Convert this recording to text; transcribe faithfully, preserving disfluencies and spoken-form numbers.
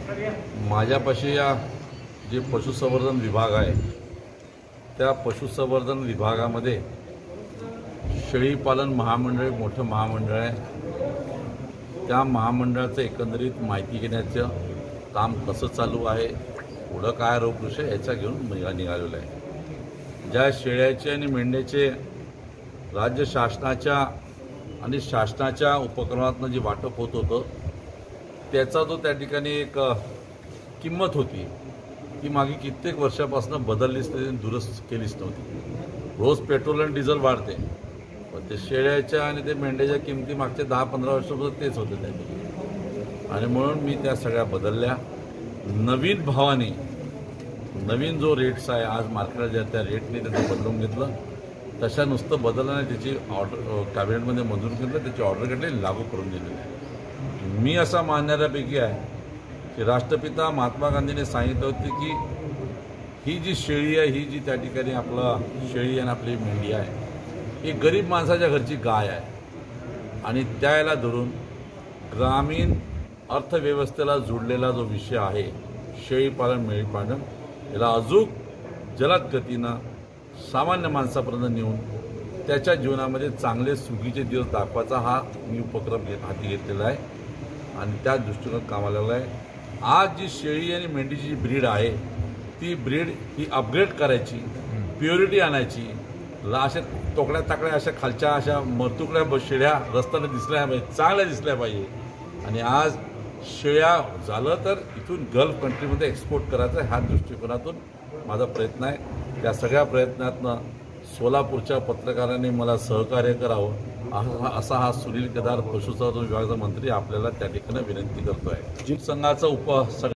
माझ्यापाशी या जे पशुसंवर्धन विभाग आहे त्या पशुसंवर्धन विभागामध्ये शेळीपालन महामंडळ एक मोठं महामंडळ आहे। त्या महामंडळाचं एकंदरीत माहिती घेण्याचं काम कसं चालू आहे, पुढं काय रोगकृषी याचा घेऊन निघालेलं आहे। ज्या शेळ्याचे आणि मेंढ्याचे राज्य शासनाच्या आणि शासनाच्या उपक्रमातून जे वाटप होत होतं त्याचा जो त्या ठिकाणी एक किंमत होती ती मागे कित्येक वर्षापासून बदललीच नाही, दुरुस्त केलीच नव्हती। रोज पेट्रोल आणि डिझेल वाढते, पण ते शेळ्याच्या आणि ते मेंढ्याच्या किमती मागच्या दहा पंधरा वर्षापासून तेच होते त्यांनी, आणि म्हणून मी त्या सगळ्या बदलल्या। नवीन भावाने नवीन जो रेट्स आहे आज मार्केटला ज्या त्या रेटने त्याचं बदलून घेतलं, तशा नुसतं बदलल्याने त्याची ऑर्डर कॅबिनेटमध्ये मंजूर केलं, त्याची ऑर्डर घेतली, लागू करून दिलेली आहे। मी असा मानणाऱ्यापैकी आहे की राष्ट्रपिता महात्मा गांधीने सांगितलं होते की ही जी शेळी आहे, ही जी त्या ठिकाणी आपला शेळी आणि आपली मेंढी आहे, ही गरीब माणसाच्या घरची गाय आहे, आणि त्याला धरून ग्रामीण अर्थव्यवस्थेला जोडलेला जो विषय आहे शेळीपालन मेंढीपालन, याला अजून जलद गतीनं सामान्य माणसापर्यंत नेऊन त्याच्या जीवनामध्ये चांगले सुखीचे दिवस दाखवायचा हा मी उपक्रम घेत हाती घेतलेला आहे, आणि त्या दृष्टीनं कामाला लागला आहे। आज जी शेळी आणि मेंढीची जी ब्रीड आहे ती ब्रीड ही अपग्रेड करायची, प्युरिटी आणायची, अशा तोकड्या ताकड्या अशा खालच्या अशा मरतुकड्या शेळ्या रस्त्याने दिसल्या पाहिजे, चांगल्या दिसल्या पाहिजे, आणि आज शेळ्या झालं तर इथून गल्फ कंट्रीमध्ये एक्सपोर्ट करायचं ह्या दृष्टिकोनातून माझा प्रयत्न आहे। त्या सगळ्या प्रयत्नातनं सोलापूरच्या पत्रकारांनी मला सहकार्य करावं असा हा सुनील केदार पशुसंवर्धन विभागाचा मंत्री आपल्याला त्या ठिकाणी विनंती करतो आहे। जीव संघाचा उप